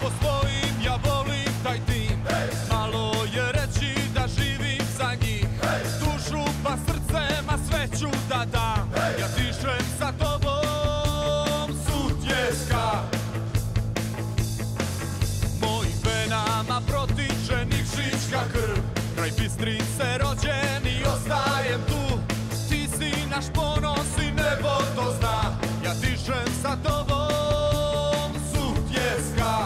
postojim, ja volim taj tim. Malo je reći da živim za njih. Dušu pa srce, ma sve ću da dam. Ja dišem sa tobom sutjeska. Mojim venama protiče nikšićka krv. Kraj Bistrice rođen i ostajem tu. Ti si naš ponos i nebo to zna. Ja dišem sa tobom sutjeska.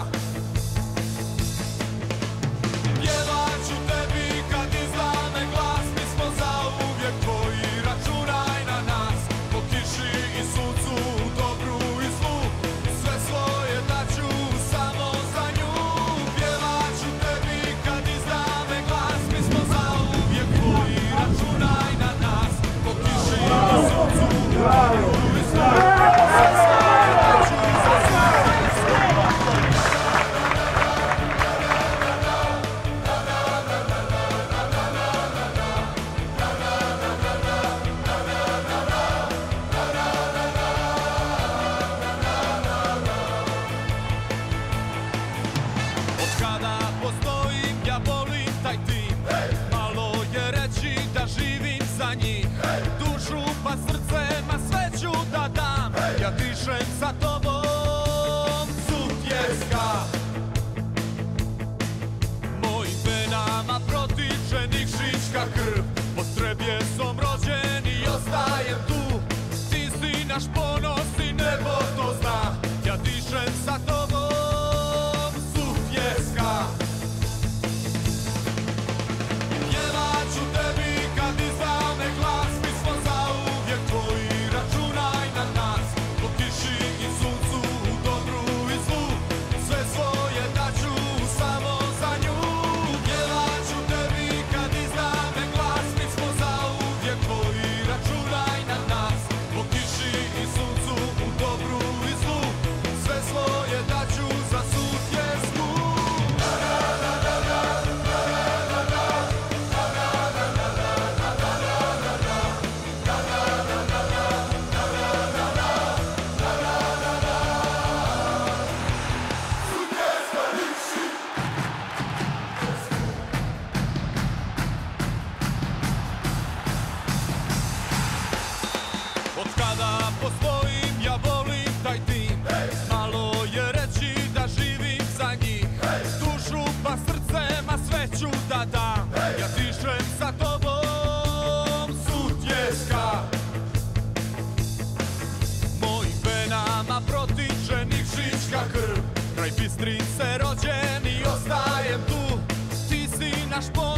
Pjevat ću tebi kad izlame glas. Mi smo zauvijek tvoji, računaj na nas. Po kiši i suncu, u dobru i zlu, sve svoje daću samo za nju. Pjevat ću tebi kad izlame glas. Mi smo zauvijek tvoji, računaj na nas. Po kiši i suncu, u dobru i zlu, sve svoje daću za Kada postojim, ja volim taj tim. Malo je reći da živim za njih. Dušu pa srce, ma sve ću da dam. Ja dišem sa tobom sutjeska. Mojim venama protiče nikšićka krv. Pod Trebjesom rođen i ostajem tu. Ti si naš ponos i nebo to zna. Ja dišem sa tobom sutjeska. Pjevat ću tebi kad izlame glas. Mi smo zauvijek tvoji, računaj na nas. Po kiši i suncu, u dobru i zlu, sve svoje daću samo za nju. Pjevat ću tebi kad izlame glas. Mi smo zauvijek tvoji, računaj na nas. Po kiši i suncu, u dobru i zlu, sve svoje daću za sutjesku. Od kada postojim, ja volim taj tim. Malo je reći da živim za njih. Dušu pa srce, ma sve ću da dam. Ja dišem sa tobom sutjeska. Mojim venama protiče nikšićka krv. Kraj Bistrice rođen i ostajem tu. Ti si naš ponos